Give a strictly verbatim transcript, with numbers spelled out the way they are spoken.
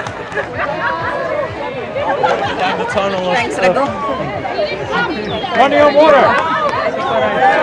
Down the tunnel. Thanks, Rico. Plenty of water.